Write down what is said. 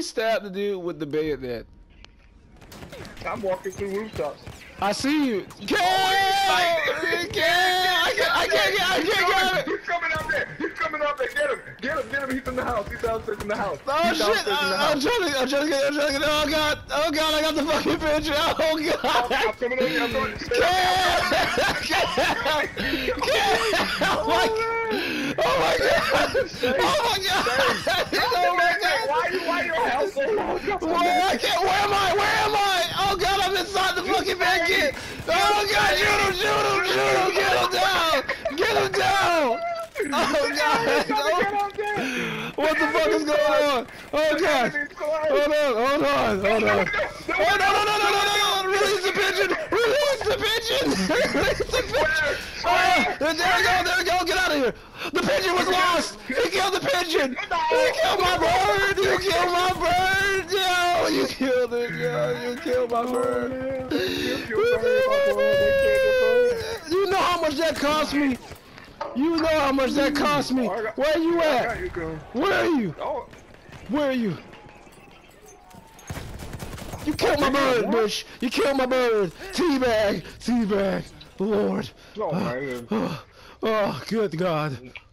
he stab the dude with the bayonet? I'm walking through rooftops. I see you. Cal! I can't get it. He's coming up there. He's coming up there. Get him. He's in the house. He's downstairs in the house. Oh shit! I'm trying to get. Oh god! I got the fucking picture. Oh god! I'm coming over here. I'm going. Oh my god! Oh my god! Why your house so long? I can't. Where am I? Oh god! I'm inside the fucking bed kit. Oh god! Shoot him! Get him down! Oh god! What the fuck is going on? Oh god! Hold on! Oh no! Release the pigeon! Oh, there we go! Get out of here! The pigeon was lost! He killed the pigeon! He killed my bird! You killed my bird! Yo! You killed it! Yo! You killed my bird! You know how much that cost me? You know how much that cost me. Where are you at? Where are you? Where are you? You killed my bird, bitch. You killed my bird. Teabag. Lord. Oh, good God.